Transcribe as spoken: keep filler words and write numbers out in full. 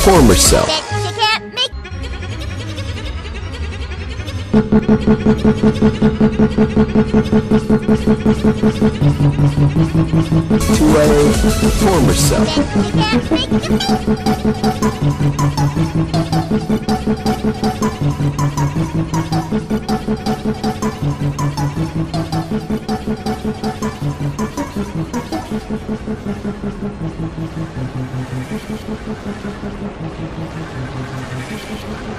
former self. Bet you can't make To a former self. Bet you can't make